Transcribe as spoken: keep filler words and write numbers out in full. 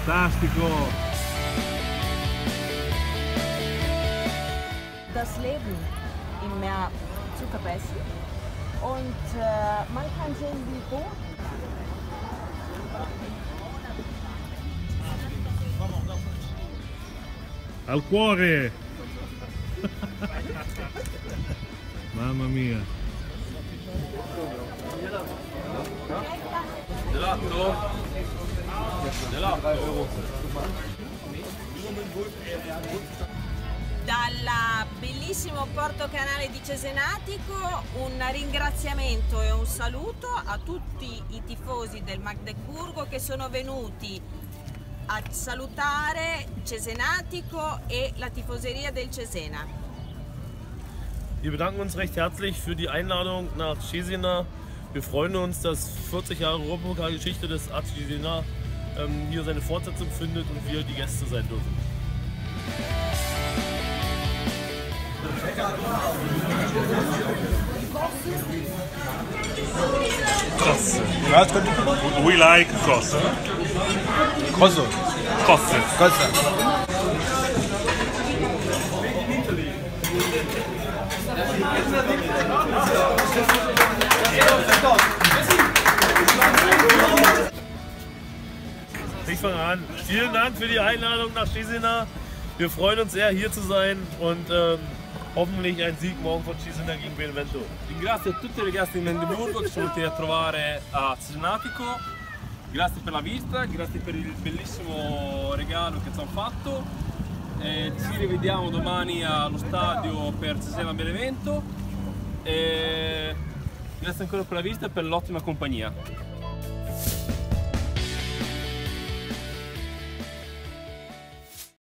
Fantastico! Das Leben im Meer zu verbessern und äh, man kann sehen, wie gut. Al cuore! Mamma mia! Gelato? Gelato? Dal bellissimo Porto Canale di Cesenatico un ringraziamento e un saluto a tutti i tifosi del Magdeburgo che sono venuti a salutare Cesenatico e la tifoseria del Cesena. Wir bedanken uns recht herzlich für die Einladung nach Cesena. Wir freuen uns, dass vierzig Jahre Europapokalgeschichte des A C Cesena ähm, hier seine Fortsetzung findet und wir die Gäste sein dürfen. Cosse. We like cosse. Cosse. Cosse. Cosse. Ich fange an. Vielen Dank für die Einladung nach Cesena. Wir freuen uns sehr, hier zu sein und ähm, hoffentlich ein Sieg morgen von Cesena gegen Benevento. Ringrazio tutti i ragazzi di Magdeburgo che sono venuti a trovare a Cesenatico, grazie per la visita, grazie per il bellissimo regalo che ci hanno fatto. E ci rivediamo domani allo stadio per Cesena Benevento e grazie ancora per la visita e per l'ottima compagnia.